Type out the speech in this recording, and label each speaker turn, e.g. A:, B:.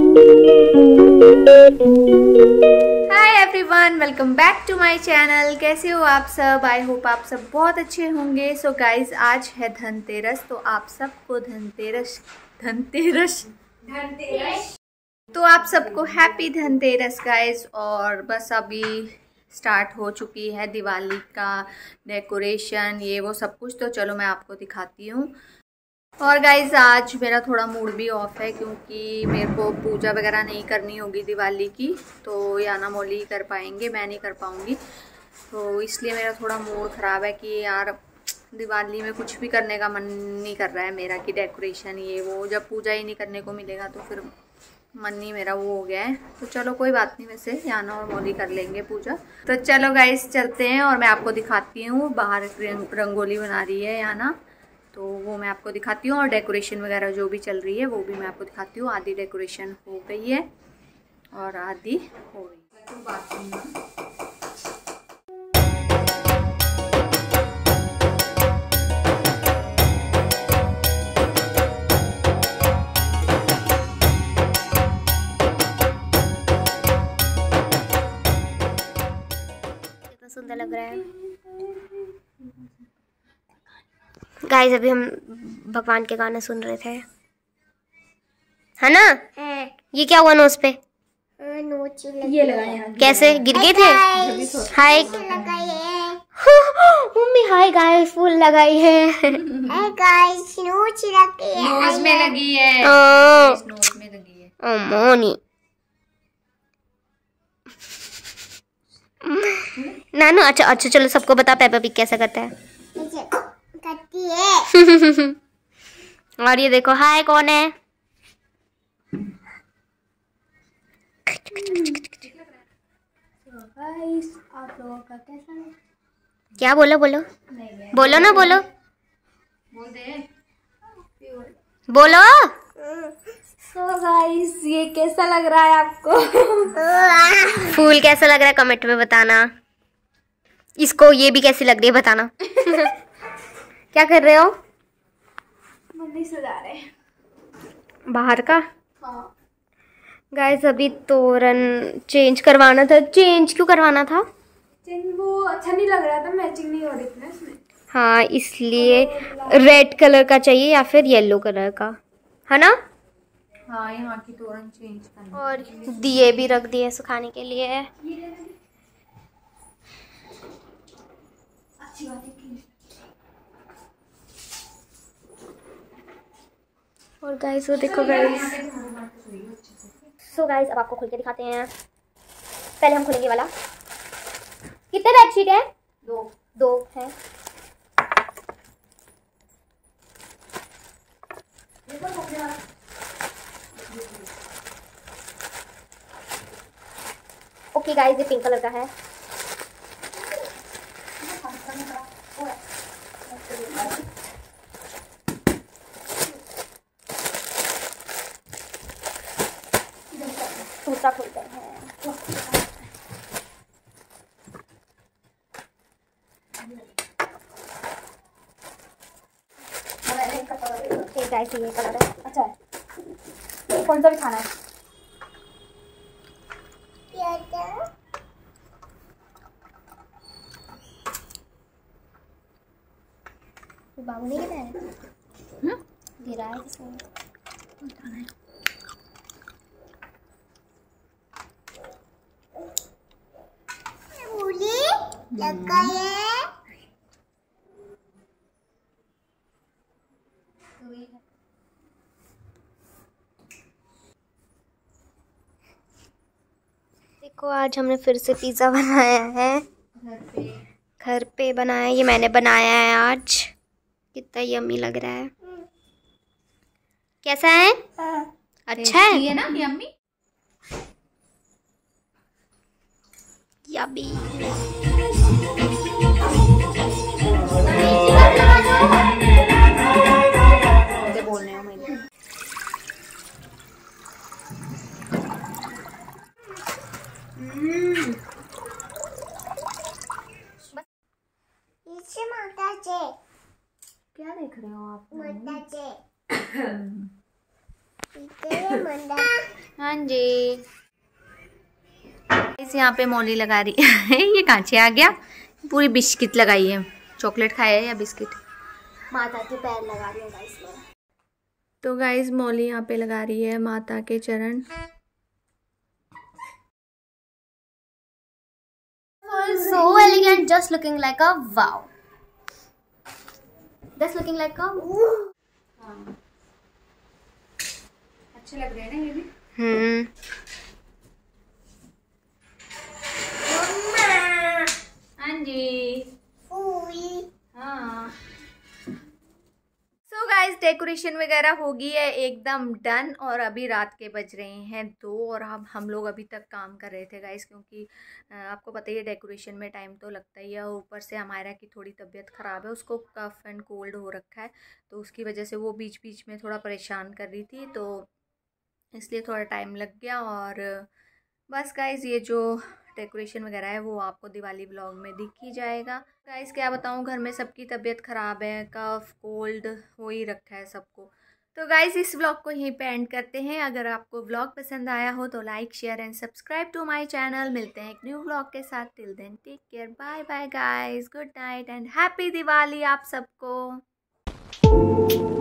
A: Hi everyone, welcome back to my channel. कैसे हो आप सब? आई होप आप सब बहुत अच्छे होंगे। सो गाइज, आज है धनतेरस, तो आप सबको धनतेरस तो आप सबको हैप्पी धनतेरस गाइज। और बस अभी स्टार्ट हो चुकी है दिवाली का डेकोरेशन, ये वो सब कुछ। तो चलो मैं आपको दिखाती हूँ। और गाइज, आज मेरा थोड़ा मूड भी ऑफ है क्योंकि मेरे को पूजा वगैरह नहीं करनी होगी दिवाली की, तो याना मौली कर पाएंगे, मैं नहीं कर पाऊँगी। तो इसलिए मेरा थोड़ा मूड ख़राब है कि यार दिवाली में कुछ भी करने का मन नहीं कर रहा है मेरा कि डेकोरेशन ये वो। जब पूजा ही नहीं करने को मिलेगा तो फिर मन नहीं मेरा वो हो गया है। तो चलो कोई बात नहीं, वैसे याना और मौली कर लेंगे पूजा। तो चलो गाइज चलते हैं और मैं आपको दिखाती हूँ। बाहर रंगोली बना रही है याना, तो वो मैं आपको दिखाती हूँ। और डेकोरेशन वगैरह जो भी चल रही है वो भी मैं आपको दिखाती हूँ। आधी डेकोरेशन हो गई है और आधी हो गई है।
B: सुंदर लग रहा है गाइस। अभी हम भगवान के गाने सुन रहे थे, है ना? ये क्या हुआ नोज पे?
A: ये लगाए हैं।
B: कैसे गिर गए थे? हाय मम्मी, हाय गाइस, फूल लगाई है।
C: हाय गाइस, नोच
A: नोज में लगी है, नोज में लगी है।
B: मोनी नानू, अच्छा चलो सबको बता पेपा पिग कैसा करता है।
C: करती है।
B: और ये देखो, हाय कौन है?
A: गाइस, आप लोगों का कैसा है?
B: क्या बोलो बोलो बोलो ना, बोलो
A: बोल दे,
B: बोलो।
A: सो गाइस, ये कैसा लग रहा है आपको?
B: फूल कैसा लग रहा है कमेंट में बताना। इसको ये भी कैसी लग रही है बताना। क्या कर रहे हो?
A: मंदिर सजा रहे हैं
B: बाहर का।
A: हाँ
B: गाइस, अभी तोरण चेंज करवाना था। चेंज क्यों करवाना था?
A: वो अच्छा नहीं लग रहा था, मैचिंग नहीं हो रही थी ना इसमें।
B: हाँ, इसलिए रेड कलर का चाहिए या फिर येलो कलर का, है ना?
A: हाँ, यहाँ की तोरण चेंज करना।
B: और दिए भी रख दिए सुखाने के लिए।
A: अच्छी बात है।
B: और गाइस वो देखो गाइस। सो गाइस, अब आपको खोल के दिखाते हैं। पहले हम खोलेंगे वाला। कितने बेडशीट है? दो है। ओके गाइस, ये पिंक कलर का है। दूसरा खोलते हैं। गाइस, ये कलर है। अच्छा है, कौन सा भी खाना है? बाबू नहीं गिरा है? गिरा है किसने?
C: लगा है।
B: देखो, आज हमने फिर से पिज़्ज़ा बनाया है। घर पे बनाया है, ये मैंने बनाया है आज। कितना यम्मी लग रहा है। कैसा है? अच्छा है।
A: ये ना यम्मी।
B: यम्मी।
A: बोलने हैं मुझे। क्या देख रहे हो आप?
C: मंदा
A: हाँ जी, इस यहाँ पे मौली लगा रही है। ये कांचे आ गया, पूरी बिस्किट लगाई है। चॉकलेट खाया है या बिस्किट?
B: माता के पैर लगा रही है गाइस मैं।
A: तो गाइस मौली यहाँ पे लगा रही है माता के चरण।
B: So elegant, just looking like a wow. Just looking like a
A: अच्छे लग रहे हैं ना ये भी। हाँ जी, हाँ। सो गाइस डेकोरेशन वगैरह हो गई है एकदम डन, और अभी रात के बज रहे हैं 2 और हम लोग अभी तक काम कर रहे थे गाइस, क्योंकि आपको पता ही है डेकोरेशन में टाइम तो लगता ही है। और ऊपर से हमारा की थोड़ी तबीयत ख़राब है, उसको कफ एंड कोल्ड हो रखा है, तो उसकी वजह से वो बीच बीच में थोड़ा परेशान कर रही थी, तो इसलिए थोड़ा टाइम लग गया। और बस गाइस ये जो डेकोरेशन वगैरह है वो आपको दिवाली ब्लॉग में दिख ही जाएगा। गाइस क्या बताऊँ, घर में सबकी तबीयत ख़राब है, कफ कोल्ड हो ही रखा है सबको। तो गाइस इस व्लॉग को यहीं पे एंड करते हैं। अगर आपको व्लॉग पसंद आया हो तो like share and subscribe to my channel. मिलते हैं एक न्यू व्लॉग के साथ। Till then take care, bye bye guys, good night and happy Diwali आप सबको।